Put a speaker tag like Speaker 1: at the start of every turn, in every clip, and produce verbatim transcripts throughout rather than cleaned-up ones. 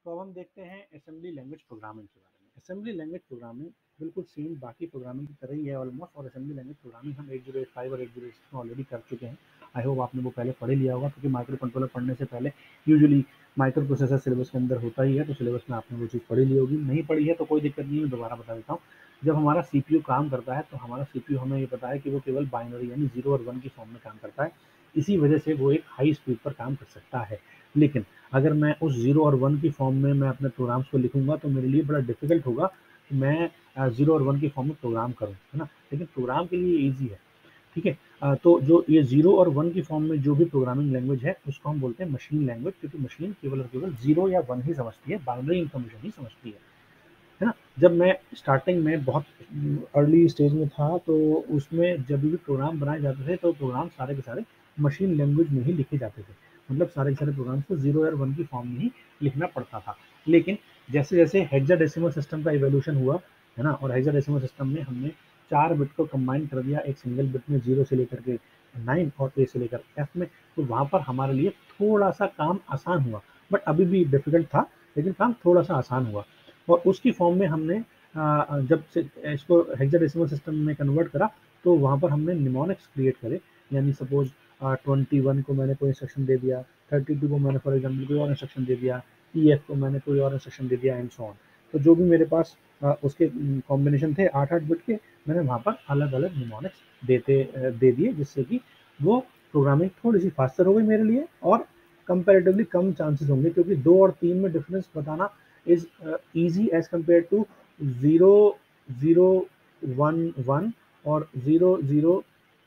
Speaker 1: तो अब हम देखते हैं असेंबली लैंग्वेज प्रोग्रामिंग के बारे में। असेंबली लैंग्वेज प्रोग्रामिंग बिल्कुल सेम बाकी प्रोग्रामिंग की तरह ही है ऑलमोस्ट, और असेंबली लैंग्वेज प्रोग्रामिंग हम एट ज़ीरो एट फाइव और एट ज़ीरो एट सिक्स में ऑलरेडी कर चुके हैं। आई होप आपने वो पहले पढ़ ही लिया होगा, क्योंकि माइक्रो कंट्रोलर पढ़ने से पहले यूजुअली माइक्रो प्रोसेसर सिलेबस के अंदर होता ही है, तो सिलेबस में आपने वो चीज़ पढ़ी ली होगी। नहीं पढ़ी है तो कोई दिक्कत नहीं है, दोबारा बता देता हूँ। जब हमारा सीपीयू काम करता है तो हमारा सीपीयू हमें ये पता है कि वो केवल बाइनरी यानी जीरो और वन की फॉर्म में काम करता है। इसी वजह से वो एक हाई स्पीड पर काम कर सकता है। लेकिन अगर मैं उस जीरो और वन की फॉर्म में मैं अपने प्रोग्राम्स को लिखूंगा तो मेरे लिए बड़ा डिफिकल्ट होगा कि मैं जीरो और वन की फॉर्म में प्रोग्राम करूँ, है ना। लेकिन प्रोग्राम के लिए ईजी है, ठीक है। अ, तो जो ये जीरो और वन की फॉर्म में जो भी प्रोग्रामिंग लैंग्वेज है उसको हम बोलते हैं मशीन लैंग्वेज, क्योंकि मशीन केवल और केवल जीरो या वन ही समझती है, बाइनरी इन्फॉर्मेशन ही समझती है है ना। जब मैं स्टार्टिंग में बहुत अर्ली स्टेज में था तो उसमें जब भी प्रोग्राम बनाए जाते थे तो प्रोग्राम सारे के सारे मशीन लैंग्वेज में ही लिखे जाते थे। मतलब सारे के सारे प्रोग्राम्स को जीरो और वन की फॉर्म में ही लिखना पड़ता था। लेकिन जैसे जैसे हेक्साडेसिमल सिस्टम का इवोल्यूशन हुआ, है ना, और हेक्साडेसिमल सिस्टम में हमने चार बिट को कंबाइन कर दिया एक सिंगल बिट में, जीरो से लेकर के नाइन और ए से लेकर एफ में, तो वहाँ पर हमारे लिए थोड़ा सा काम आसान हुआ। बट अभी भी डिफिकल्ट था, लेकिन काम थोड़ा सा आसान हुआ। और उसकी फॉर्म में हमने आ, जब से इसको हेक्साडेसिमल सिस्टम में कन्वर्ट करा तो वहाँ पर हमने निमोनिक्स क्रिएट करे। यानी सपोज ट्वेंटी वन को मैंने कोई इंस्ट्रक्शन दे दिया, थर्टी टू को मैंने फॉर एग्जाम्पल कोई और इंस्ट्रक्शन दे दिया, ई एफ को मैंने कोई और इंस्ट्रक्शन दे दिया, एंड सो ऑन। तो जो भी मेरे पास आ, उसके कॉम्बिनेशन थे आठ आठ बिट के, मैंने वहाँ पर अलग अलग निमोनिक्स देते दे दिए, जिससे कि वो प्रोग्रामिंग थोड़ी सी फास्टर हो गई मेरे लिए, और कंपेरेटिवली कम चांसेस होंगे, क्योंकि दो और तीन में डिफरेंस बताना is uh, easy as compared to zero zero one one और zero zero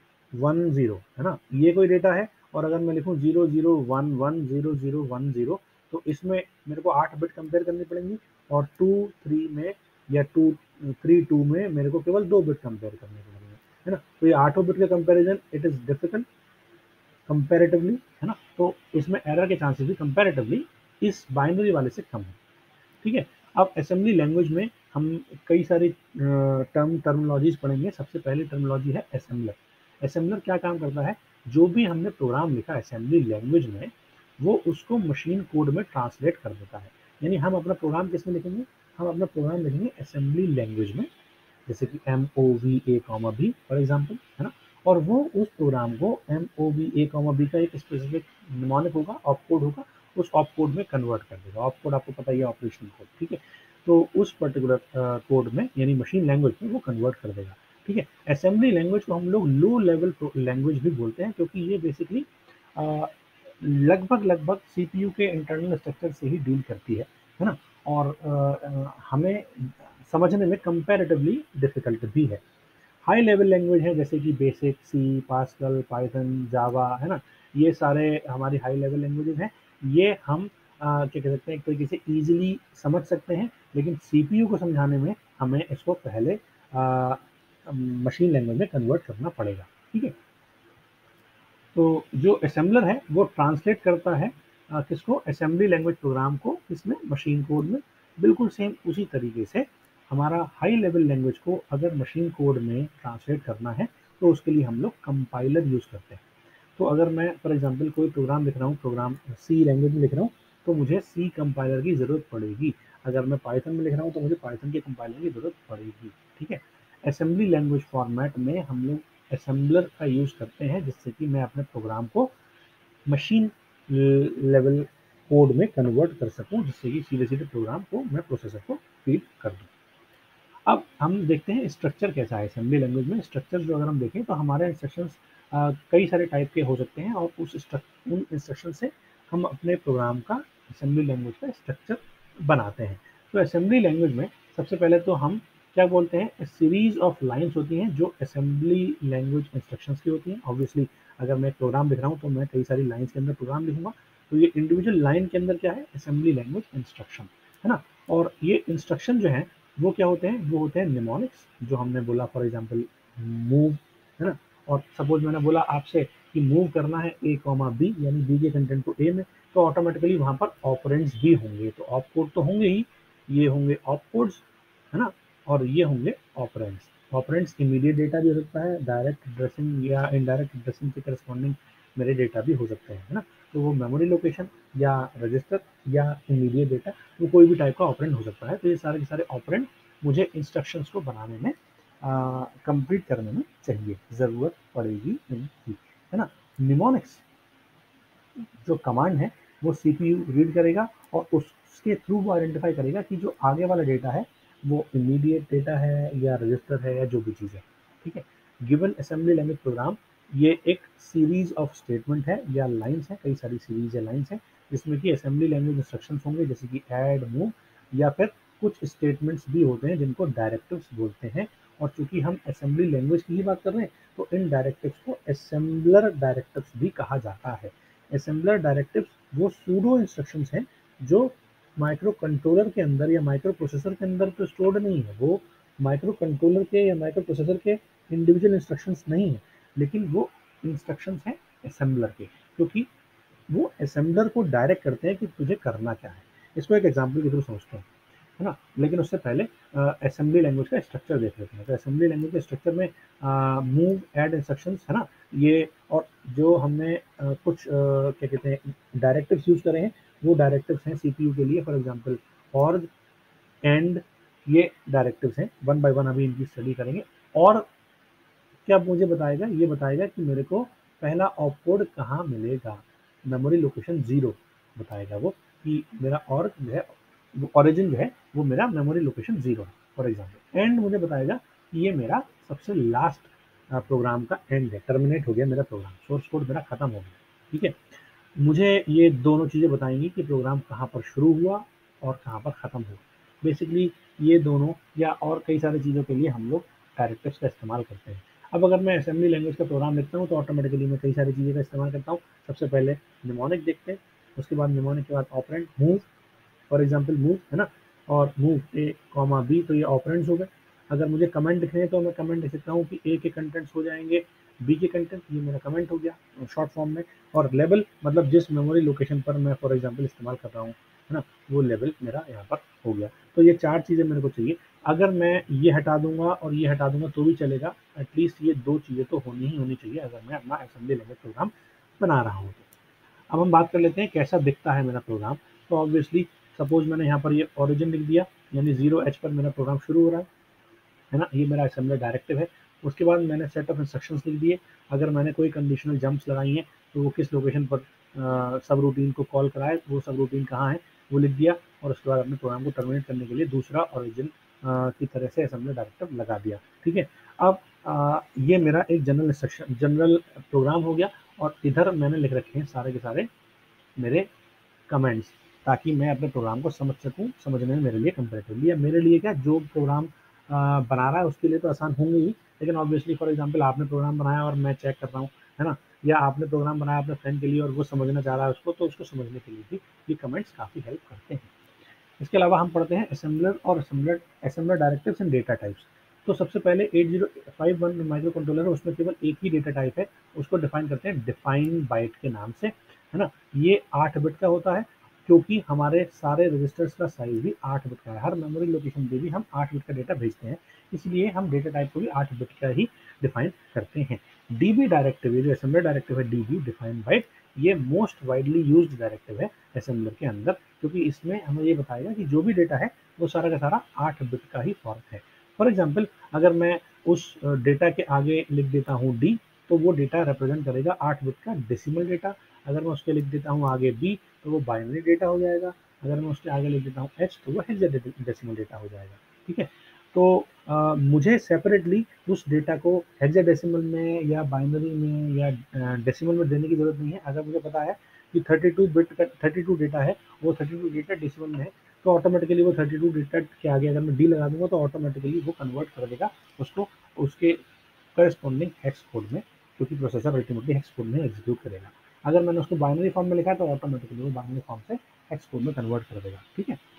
Speaker 1: one zero, है ना। ये कोई डेटा है, और अगर मैं लिखूं zero zero one one zero zero one zero, तो इसमें मेरे को आठ बिट कंपेयर करनी पड़ेंगी, और टू थ्री में या टू थ्री टू में मेरे को केवल दो बिट कंपेयर करने पड़ेंगे, है ना। तो ये आठों बिट का comparison it is difficult comparatively, है ना। तो इसमें एरर के चांसेस भी कंपेरेटिवली इस बाइनरी वाले से कम है, ठीक है। अब असेंबली लैंग्वेज में हम कई सारी टर्म टर्मिनोलॉजीज पढ़ेंगे। सबसे पहली टर्मिनोलॉजी है असेंबलर। असेंबलर क्या काम करता है, जो भी हमने प्रोग्राम लिखा असेंबली लैंग्वेज में, वो उसको मशीन कोड में ट्रांसलेट कर देता है। यानी हम अपना प्रोग्राम किस में लिखेंगे, हम अपना प्रोग्राम लिखेंगे असेंबली लैंग्वेज में, जैसे कि M O V A comma B for example, है ना। और वो उस प्रोग्राम को M O V A comma B का एक स्पेसिफिक निमोनिक होगा, ऑप कोड होगा, उस ऑप कोड में कन्वर्ट कर देगा। ऑप कोड आपको पता ही है, ऑपरेशन कोड, ठीक है। तो उस पर्टिकुलर कोड में यानी मशीन लैंग्वेज में वो कन्वर्ट कर देगा, ठीक है। असेंबली लैंग्वेज को हम लोग लो लेवल लैंग्वेज भी बोलते हैं, क्योंकि ये बेसिकली लगभग लगभग सीपीयू के इंटरनल स्ट्रक्चर से ही डील करती है है ना। और आ, हमें समझने में कंपैरेटिवली डिफिकल्ट भी है। हाई लेवल लैंग्वेज है जैसे कि BASIC, C, Pascal, Python, Java, है ना। ये सारे हमारी हाई लेवल लैंग्वेजेस हैं। ये हम आ, क्या कह सकते हैं, एक तरीके से इजीली समझ सकते हैं, लेकिन सीपीयू को समझाने में हमें इसको पहले मशीन लैंग्वेज में कन्वर्ट करना पड़ेगा, ठीक है। तो जो असेंबलर है वो ट्रांसलेट करता है आ, किसको, असेंबली लैंग्वेज प्रोग्राम को, किसमें, मशीन कोड में। बिल्कुल सेम उसी तरीके से हमारा हाई लेवल लैंग्वेज को अगर मशीन कोड में ट्रांसलेट करना है तो उसके लिए हम लोग कंपाइलर यूज़ करते हैं। तो अगर मैं फॉर एग्जांपल कोई प्रोग्राम लिख रहा हूँ, प्रोग्राम सी लैंग्वेज में लिख रहा हूँ, तो मुझे सी कंपाइलर की ज़रूरत पड़ेगी। अगर मैं पाइथन में लिख रहा हूँ तो मुझे पाइथन के कंपाइलर की ज़रूरत पड़ेगी, ठीक है। असेंबली लैंग्वेज फॉर्मेट में हम लोग असेंबलर का यूज़ करते हैं, जिससे कि मैं अपने प्रोग्राम को मशीन लेवल कोड में कन्वर्ट कर सकूं, जिससे कि सीधे सीधे प्रोग्राम को मैं प्रोसेसर को फीड कर दूं। अब हम देखते हैं स्ट्रक्चर कैसा है असेंबली लैंग्वेज में। स्ट्रक्चर जो अगर हम देखें तो हमारे इंस्ट्रक्शंस कई सारे टाइप के हो सकते हैं, और उस उन इंस्ट्रक्शन से हम अपने प्रोग्राम का असेंबली लैंग्वेज का स्ट्रक्चर बनाते हैं। तो असेंबली लैंग्वेज में सबसे पहले तो हम क्या बोलते हैं, सीरीज ऑफ लाइंस होती हैं जो असेंबली लैंग्वेज इंस्ट्रक्शंस की होती हैं। ऑब्वियसली अगर मैं प्रोग्राम लिख रहा हूँ तो मैं कई सारी लाइंस के अंदर प्रोग्राम लिखूंगा, तो ये इंडिविजुअल लाइन के अंदर क्या है, असेंबली लैंग्वेज इंस्ट्रक्शन, है ना। और ये इंस्ट्रक्शन जो है वो क्या होते हैं, वो होते हैं निमोनिक्स, जो हमने बोला फॉर एग्जांपल मूव, है ना। और सपोज मैंने बोला आपसे कि मूव करना है ए कॉमा बी, यानी बी के कंटेंट को ए में, तो ऑटोमेटिकली वहां पर ऑपरेंड्स भी होंगे, तो ऑप कोड तो होंगे ही, ये होंगे ऑप कोड्स, है ना, और ये होंगे ऑपरेंड्स। ऑपरेंड्स इमीडिएट डेटा भी हो सकता है, डायरेक्ट एड्रेसिंग या इनडायरेक्ट एड्रेसिंग के करस्पॉन्डिंग मेरे डेटा भी हो सकते हैं, है ना। तो वो मेमोरी लोकेशन या रजिस्टर या इमीडिएट डेटा, वो कोई भी टाइप का ऑपरेंड हो सकता है। तो ये सारे के सारे ऑपरेंड मुझे इंस्ट्रक्शंस को बनाने में कंप्लीट करने में चाहिए, ज़रूरत पड़ेगी इनकी, है ना। निमोनिक्स जो कमांड है वो सीपीयू रीड करेगा और उसके थ्रू वो आइडेंटिफाई करेगा कि जो आगे वाला डेटा है वो इमीडिएट डेटा है या रजिस्टर है या जो भी चीज़ है, ठीक है। गिवन असेंबली लैंग्वेज प्रोग्राम ये एक सीरीज ऑफ स्टेटमेंट है या लाइंस है, कई सारी सीरीज या लाइंस है जिसमें कि असेंबली लैंग्वेज इंस्ट्रक्शंस होंगे, जैसे कि ऐड, मूव, या फिर कुछ स्टेटमेंट्स भी होते हैं जिनको डायरेक्टिव्स बोलते हैं। और चूंकि हम असेंबली लैंग्वेज की ही बात कर रहे हैं तो इन डायरेक्टिव्स को असेंबलर डायरेक्टिव्स भी कहा जाता है। असेंबलर डायरेक्टिव्स वो सूडो इंस्ट्रक्शंस हैं जो माइक्रो कंट्रोलर के अंदर या माइक्रो प्रोसेसर के अंदर तो स्टोर्ड नहीं है, वो माइक्रो कंट्रोलर के या माइक्रो प्रोसेसर के इंडिविजुअल इंस्ट्रक्शंस नहीं है, लेकिन वो इंस्ट्रक्शंस हैं असेंबलर के, क्योंकि वो असेंबलर को डायरेक्ट करते हैं कि तुझे करना क्या है। इसको एक एग्जाम्पल के थ्रू समझते हैं, है ना। लेकिन उससे पहले असेंबली लैंग्वेज का स्ट्रक्चर देख लेते हैं। तो असेंबली लैंग्वेज के स्ट्रक्चर में मूव, ऐड इंस्ट्रक्शंस, है ना, ये, और जो हमने आ, कुछ आ, क्या कहते हैं डायरेक्टिव्स यूज करे हैं वो डायरेक्टिव्स हैं सीपीयू के लिए। फॉर एग्जांपल ऑर्ग, एंड, ये डायरेक्टिव्स हैं। वन बाय वन अभी इनकी स्टडी करेंगे। और क्या मुझे बताएगा, ये बताएगा कि मेरे को पहला ऑपकोड कहाँ मिलेगा, मेमोरी लोकेशन जीरो बताएगा वो, कि मेरा ऑर्ग जो है, ओरिजिन जो है वो मेरा मेमोरी लोकेशन जीरो है फॉर एग्जाम्पल। एंड मुझे बताएगा कि ये मेरा सबसे लास्ट प्रोग्राम का एंड है, टर्मिनेट हो गया मेरा प्रोग्राम, सोर्स कोड मेरा खत्म हो गया, ठीक है। मुझे ये दोनों चीज़ें बताएंगी कि प्रोग्राम कहाँ पर शुरू हुआ और कहाँ पर ख़त्म हुआ। बेसिकली ये दोनों या और कई सारी चीज़ों के लिए हम लोग डायरेक्टिव्स का इस्तेमाल करते हैं। अब अगर मैं असेंबली लैंग्वेज का प्रोग्राम लिखता हूँ तो ऑटोमेटिकली मैं कई सारी चीज़ें का इस्तेमाल करता हूँ। सबसे पहले निमोनिक देखते हैं, उसके बाद निमोनिक के बाद operand, move, for example move, है ना, और मूव ए कॉमा बी, तो ये ऑपरेंड्स हो गए। अगर मुझे कमेंट लिखने हैं तो मैं कमेंट लिख सकता हूँ कि ए के कंटेंट्स हो जाएंगे बी के कंटेंट, ये मेरा कमेंट हो गया शॉर्ट फॉर्म में। और लेवल मतलब जिस मेमोरी लोकेशन पर मैं फॉर एग्जांपल इस्तेमाल कर रहा हूँ, है ना, वो लेवल मेरा यहाँ पर हो गया। तो ये चार चीज़ें मेरे को चाहिए। अगर मैं ये हटा दूंगा और ये हटा दूंगा तो भी चलेगा, एटलीस्ट ये दो चीज़ें तो होनी ही होनी चाहिए अगर मैं अपना असेंबली लैंग्वेज प्रोग्राम बना रहा हूँ तो। अब हम बात कर लेते हैं कैसा दिखता है मेरा प्रोग्राम। तो ऑब्वियसली सपोज मैंने यहाँ पर ये ओरिजिन लिख दिया, यानी जीरो एच पर मेरा प्रोग्राम शुरू हो रहा है है ना, ये मेरा असेंबलर डायरेक्टिव है। उसके बाद मैंने सेट ऑफ इंस्ट्रक्शंस लिख दिए। अगर मैंने कोई कंडीशनल जंप्स लगाई हैं तो वो किस लोकेशन पर सब रूटीन को कॉल कराए, वो सब रूटीन कहाँ है वो लिख दिया। और उसके बाद अपने प्रोग्राम को टर्मिनेट करने के लिए दूसरा ओरिजिन की तरह से असेंबलर डायरेक्टिव लगा दिया, ठीक है। अब आ, ये मेरा एक जनरल इंस्ट्रक्शन जनरल प्रोग्राम हो गया। और इधर मैंने लिख रखे हैं सारे के सारे मेरे कमेंट्स, ताकि मैं अपने प्रोग्राम को समझ सकूं, समझने में मेरे लिए कंपेरेटिवली, या मेरे लिए क्या, जो प्रोग्राम बना रहा है उसके लिए तो आसान होंगे ही, लेकिन ऑब्वियसली फॉर एग्जांपल आपने प्रोग्राम बनाया और मैं चेक कर रहा हूँ, है ना, या आपने प्रोग्राम बनाया अपने फ्रेंड के लिए और वो समझना चाह रहा है उसको, तो उसको समझने के लिए भी ये कमेंट्स काफ़ी हेल्प करते हैं। इसके अलावा हम पढ़ते हैं असेंबलर और assembler assembler directives END data types. तो सबसे पहले eight zero five one micro controller है, उसमें केवल एक ही डेटा टाइप है, उसको डिफाइन करते हैं डिफाइन बाइट के नाम से, है ना। ये आठ बिट का होता है क्योंकि हमारे सारे रजिस्टर्स का साइज भी आठ बिट का है, हर मेमोरी लोकेशन पे भी हम आठ बिट का डेटा भेजते हैं, इसलिए हम डेटा टाइप को भी आठ बिट का ही डिफाइन करते हैं। डीबी डायरेक्टिव, ये जो असेंबलर डायरेक्टिव है डीबी डिफाइन बाइट, ये मोस्ट वाइडली यूज्ड डायरेक्टिव है असेंबलर के अंदर, क्योंकि इसमें हमें ये बताएगा कि जो भी डेटा है वो सारा का सारा आठ बिट का ही फॉर्म है। फॉर एग्जाम्पल अगर मैं उस डेटा के आगे लिख देता हूँ डी, तो वो डेटा रिप्रेजेंट करेगा आठ बिट का डेसिमल डेटा। अगर मैं उसके लिख देता हूँ आगे बी तो वो बाइनरी डेटा हो जाएगा। अगर मैं उसके आगे लिख देता हूँ एच तो वो हेक्साडेसिमल डेटा हो जाएगा, ठीक है। तो आ, मुझे सेपरेटली उस डेटा को हेक्साडेसिमल में या बाइनरी में या डेसिमल में देने की जरूरत नहीं है। अगर मुझे पता है कि थर्टी टू बिट का थर्टी टू डेटा है, वो थर्टी टू डेटा डेसिमल में है, तो ऑटोमेटिकली वो थर्टी टू डेटा के आगे अगर मैं डी लगा दूंगा तो ऑटोमेटिकली वो कन्वर्ट कर देगा उसको उसके करस्पॉन्डिंग हेक्स कोड में, क्योंकि प्रोसेसर अल्टीमेटली हेक्स कोड में एग्जीक्यूट करेगा। अगर मैंने उसको बाइनरी फॉर्म में लिखा है तो ऑटोमेटिकली वो बाइनरी फॉर्म से हेक्स कोड में कन्वर्ट कर देगा, ठीक है।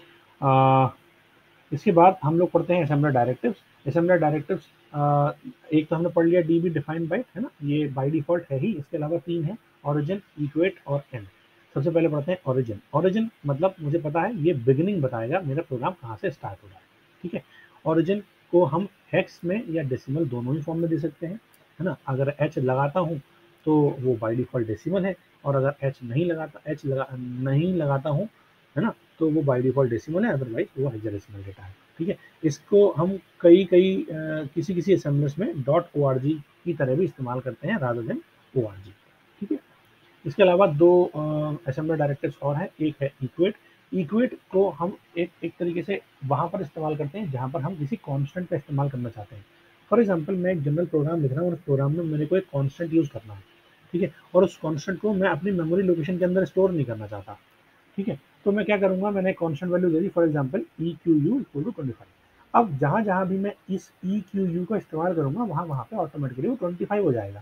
Speaker 1: आ, इसके बाद हम लोग पढ़ते हैं असेंबलर डायरेक्टिव्स। असेंबलर डायरेक्टिव्स एक तो हमने पढ़ लिया डीबी डिफाइन बाइट, है ना, ये बाय डिफॉल्ट है ही। इसके अलावा तीन है, ओरिजिन, इक्वेट और एंड। सबसे पहले पढ़ते हैं ओरिजिन। ओरिजिन मतलब मुझे पता है ये बिगिनिंग बताएगा मेरा प्रोग्राम कहाँ से स्टार्ट हो रहा है, ठीक है। ओरिजिन को हम हेक्स में या डेसिमल दोनों ही फॉर्म में दे सकते हैं, है ना। अगर एच लगाता हूँ तो वो बाय डिफ़ॉल्ट डेसिमल है, और अगर एच नहीं लगाता एच लगा नहीं लगाता हूँ, है ना, तो वो बाय डिफ़ॉल्ट डेसिमल है, अदरवाइज़ वो हेक्साडेसिमल डेटा है, ठीक है। इसको हम कई-कई अ, किसी-किसी असेंबलर्स में डॉट ओआरजी की तरह भी इस्तेमाल करते हैं रादर देन ओआरजी, ठीक है। इसके अलावा दो अ, असेंबलर डायरेक्टिव्स और हैं, एक है इक्वेट। इक्वेट को हम एक एक तरीके से वहाँ पर इस्तेमाल करते हैं जहाँ पर हम किसी कांस्टेंट का इस्तेमाल करना चाहते हैं। फॉर एग्जांपल मैं एक जनरल प्रोग्राम लिख रहा हूँ और उस प्रोग्राम में मेरे को एक कांस्टेंट यूज़ करना है, ठीक है? और उस कांस्टेंट को मैं अपनी मेमोरी लोकेशन के अंदर स्टोर नहीं करना चाहता, ठीक है? तो मैं क्या करूँगा, मैंने एक कांस्टेंट वैल्यू दे दी, for example E Q U equal to twenty five. अब जहाँ-जहाँ भी मैं इस ई क्यू यू का इस्तेमाल करूँगा, वहाँ-वहाँ पे ऑटोमेटिकली वो ट्वेंटी फाइव हो जाएगा।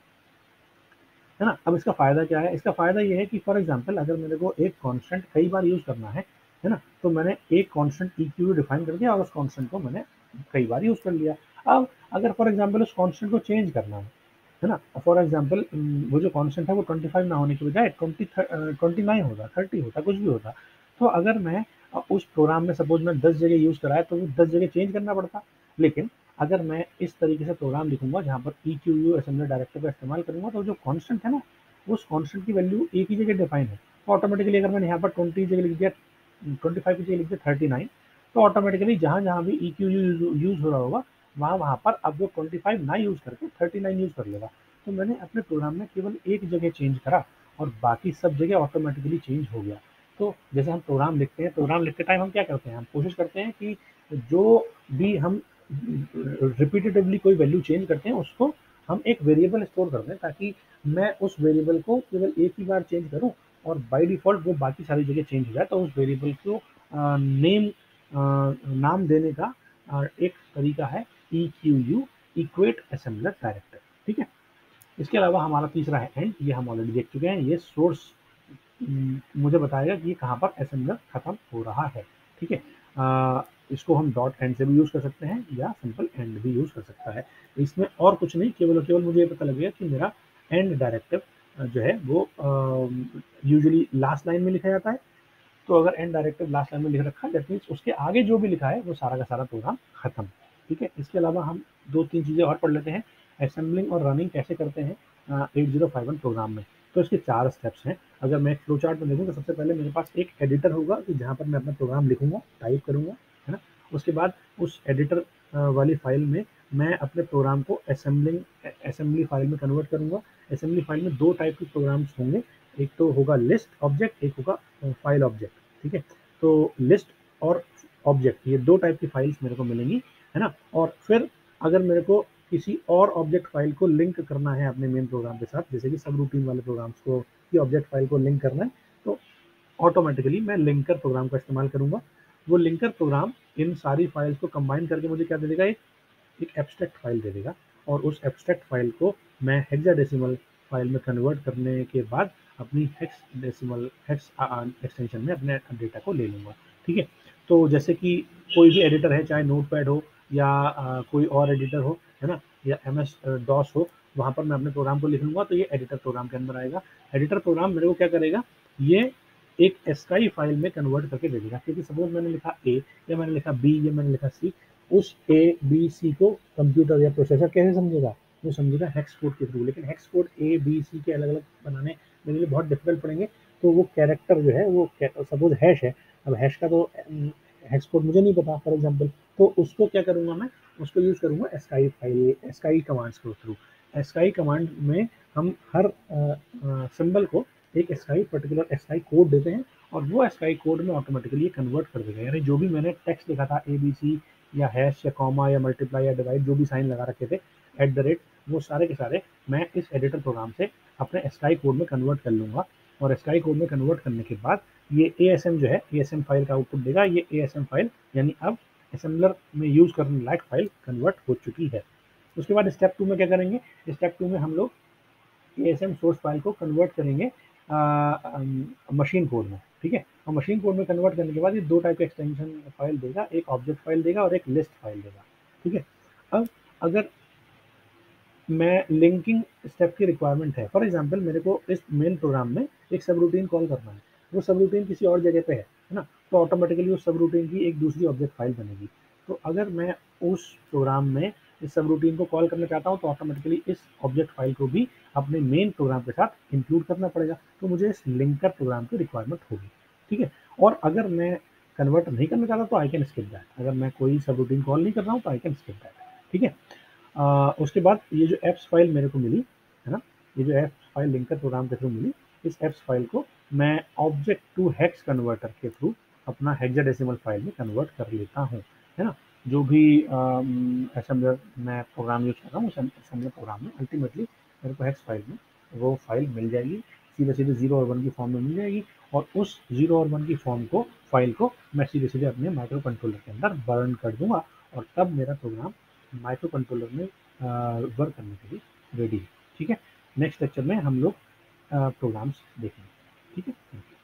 Speaker 1: है ना? अब इसका फ़ायदा क्या है? इसका फ़ायदा ये है कि फॉर एग्ज़ाम्पल अगर मेरे को एक कांस्टेंट कई बार यूज़ करना है, है ना? तो मैंने एक कांस्टेंट ई क्यू डिफाइन कर दिया और उस कांस्टेंट को मैंने कई बार यूज़ कर लिया। अब अगर फॉर एग्ज़ाम्पल उस कांस्टेंट को चेंज करना है, है ना? फॉर एग्ज़ाम्पल उम, वो जो कांस्टेंट है वो ट्वेंटी फाइव ना होने की बजाय ट्वेंटी थ अ, ट्वेंटी नाइन होता, थर्टी होता, कुछ भी होता। तो अगर मैं अ, उस प्रोग्राम में सपोज़ मैं दस जगह यूज़ कराया तो वो दस जगह चेंज करना पड़ता। लेकिन अगर मैं इस तरीके से प्रोग्राम लिखूँगा जहाँ पर E Q U assembler directive का इस्तेमाल करूँगा, तो जो कांस्टेंट है ना, उस कांस्टेंट की वैल्यू एक ही जगह डिफाइन है। तो ऑटोमेटिकली अगर मैंने यहाँ पर ट्वेंटी की जगह लिख दिया, ट्वेंटी फाइव की जगह लिख दिया थर्टी नाइन, तो ऑटोमेटिकली जहाँ-जहाँ भी ई क्यू यू यूज़ हो रहा होगा, वहाँ-वहाँ पर अब वो ट्वेंटी फाइव ना यूज़ करके थर्टी नाइन यूज़ कर लेगा। तो मैंने अपने प्रोग्राम में केवल एक जगह चेंज करा और बाकी सब जगह ऑटोमेटिकली चेंज हो गया। तो जैसे हम प्रोग्राम लिखते हैं, प्रोग्राम लिखते टाइम हम क्या करते हैं? हम कोशिश करते हैं कि जो भी हम रिपीटेटिवली कोई वैल्यू चेंज करते हैं, उसको हम एक वेरिएबल स्टोर कर दें, ताकि मैं उस वेरिएबल को केवल एक ही बार चेंज करूँ और बाय डिफ़ॉल्ट वो बाकी सारी जगह चेंज हो जाए। तो उस वेरिएबल को अ, नेम अ, नाम देने का अ, एक तरीका है E Q U equate assembler directive, ठीक है? इसके अलावा हमारा तीसरा है एंड, ये हम ऑलरेडी देख चुके हैं। ये सोर्स उम, मुझे बताएगा कि ये कहाँ पर असेंबलर खत्म हो रहा है, ठीक है? अ, इसको हम डॉट एंड से भी यूज़ कर सकते हैं या सिंपल एंड भी यूज़ कर सकता है। इसमें और कुछ नहीं, केवल और केवल मुझे ये पता लगेगा कि मेरा एंड डायरेक्टिव अ, जो है वो अ, यूजुअली लास्ट लाइन में लिखा जाता है। तो अगर एंड डायरेक्टिव लास्ट लाइन में लिख रखा है, दैट मीन्स उसके आगे जो भी लिखा है वो सारा का सारा प्रोग्राम खत्म, ठीक है? इसके अलावा हम दो तीन चीज़ें और पढ़ लेते हैं, असेंबलिंग और रनिंग कैसे करते हैं अ, eight zero five one program में। तो इसके चार स्टेप्स हैं। अगर मैं फ्लो चार्ट में देखूँ तो सबसे पहले मेरे पास एक एडिटर होगा कि जहाँ पर मैं अपना प्रोग्राम लिखूँगा, टाइप करूँगा, है ना? उसके बाद उस एडिटर अ, वाली फाइल में मैं अपने प्रोग्राम को असेंबलिंग अ, असेंबली फाइल में कन्वर्ट करूँगा। असेंबली फाइल में दो टाइप के प्रोग्राम्स होंगे, एक तो होगा लिस्ट ऑब्जेक्ट, एक होगा अ, फाइल ऑब्जेक्ट, ठीक है? तो लिस्ट और ऑब्जेक्ट, ये दो टाइप की फाइल्स मेरे को मिलेंगी, है ना? और फिर अगर मेरे को किसी और ऑब्जेक्ट फाइल को लिंक करना है अपने मेन प्रोग्राम के साथ, जैसे कि सब रूटीन वाले प्रोग्राम्स को की ऑब्जेक्ट फाइल को लिंक करना है, तो ऑटोमेटिकली मैं लिंकर प्रोग्राम का इस्तेमाल करूँगा। वो लिंकर प्रोग्राम इन सारी फाइल्स को कंबाइन करके मुझे क्या दे देगा, एक एक एब्स्ट्रैक्ट फाइल दे देगा, और उस एब्स्ट्रैक्ट फाइल को मैं हेक्साडेसिमल फाइल में कन्वर्ट करने के बाद अपनी हेक्सडेसिमल हेक्स एक्सटेंशन में अपने डेटा को ले लूँगा, ठीक है? तो जैसे कि कोई भी एडिटर है, चाहे नोटपैड हो या अ, कोई और एडिटर हो, है ना? या एम एस डॉस हो, वहाँ पर मैं अपने प्रोग्राम को लिख लूँगा, तो ये एडिटर प्रोग्राम के अंदर आएगा। एडिटर प्रोग्राम मेरे को क्या करेगा, ये एक एस्काई फाइल में कन्वर्ट करके दे देगा, क्योंकि सपोज़ मैंने लिखा ए या मैंने लिखा बी या मैंने लिखा सी, उस ए, बी, सी को कंप्यूटर या प्रोसेसर कैसे समझेगा? वो समझेगा हेक्स कोड के थ्रू, लेकिन hex code A, B, C के अलग-अलग बनाने मेरे लिए बहुत डिफ़िकल्ट पड़ेंगे, तो वो कैरेक्टर जो है वो कै सपोज़ हैश है, अब हैश का तो उम, हेक्स कोड मुझे नहीं पता फॉर एग्ज़ाम्पल, तो उसको क्या करूँगा मैं, उसको यूज़ करूँगा एस्काई फाइल एस्काई कमांड्स के थ्रू। एस्काई कमांड में हम हर अ अ, सिंबल को एक एस्काई पर्टिकुलर एस्काई कोड देते हैं, और वो एस्काई कोड में ऑटोमेटिकली ये कन्वर्ट कर देगा। यानी जो भी मैंने टेक्स्ट लिखा था ए, बी, सी या हैश या कॉमा या मल्टीप्लाई या डिवाइड, जो भी साइन लगा रखे थे, एट द रेट, वो सारे के सारे मैं इस एडिटर प्रोग्राम से अपने एस्काई कोड में कन्वर्ट कर लूँगा, और एस्काई कोड में कन्वर्ट करने के बाद ये एएसएम जो है, एएसएम फाइल का आउटपुट देगा। ये एएसएम फाइल यानी अब असेंबलर में यूज़ करने लायक फाइल कन्वर्ट हो चुकी है। उसके बाद स्टेप टू में क्या करेंगे, स्टेप टू में हम लोग एएसएम सोर्स फाइल को कन्वर्ट करेंगे अ, अम, मशीन कोड में, ठीक है? और मशीन कोड में कन्वर्ट करने के बाद ये दो टाइप के एक्सटेंशन फाइल देगा, एक ऑब्जेक्ट फाइल देगा और एक लिस्ट फाइल देगा, ठीक है? अब अगर मैं लिंकिंग स्टेप की रिक्वायरमेंट है, फॉर एग्ज़ाम्पल मेरे को इस मेन प्रोग्राम में एक सबरूटीन कॉल करना है, वो सबरूटीन किसी और जगह पे है, है ना? तो ऑटोमेटिकली उस सबरूटीन की एक दूसरी ऑब्जेक्ट फाइल बनेगी। तो अगर मैं उस प्रोग्राम में इस सब रूटीन को कॉल करना चाहता हूँ तो ऑटोमेटिकली इस ऑब्जेक्ट फाइल को भी अपने मेन प्रोग्राम के साथ इंक्लूड करना पड़ेगा, तो मुझे इस लिंकर प्रोग्राम की रिक्वायरमेंट होगी, ठीक है। और अगर मैं कन्वर्ट नहीं करना चाहता तो आई कैन स्किप दैट, अगर मैं कोई सब रूटीन कॉल नहीं कर रहा हूँ तो आई कैन स्किप दैट, ठीक है। आ, उसके बाद ये जो एप्स फाइल मेरे को मिली है ना, ये जो एप्स फाइल लिंकर प्रोग्राम के थ्रू मिली, इस एप्स फाइल को मैं ऑब्जेक्ट टू हेक्स कन्वर्टर के थ्रू अपना हेक्साडेसिमल फाइल में कन्वर्ट कर लेता हूँ, है ना। जो भी असेंबलर मैं प्रोग्राम यूज कर रहा हूँ उस असेंबलर प्रोग्राम में अल्टीमेटली मेरे को हेक्स फाइल में वो फाइल मिल जाएगी, सीधे सीधे जीरो और वन की फॉर्म में मिल जाएगी, और उस जीरो और वन की फॉर्म को फाइल को मैं सीधे सीधे अपने माइक्रो कंट्रोलर के अंदर बर्न कर दूंगा, और तब मेरा प्रोग्राम माइक्रो कंट्रोलर में वर्क करने के लिए रेडी है, ठीक है। नेक्स्ट लेक्चर में हम लोग प्रोग्राम्स देखेंगे, ठीक है।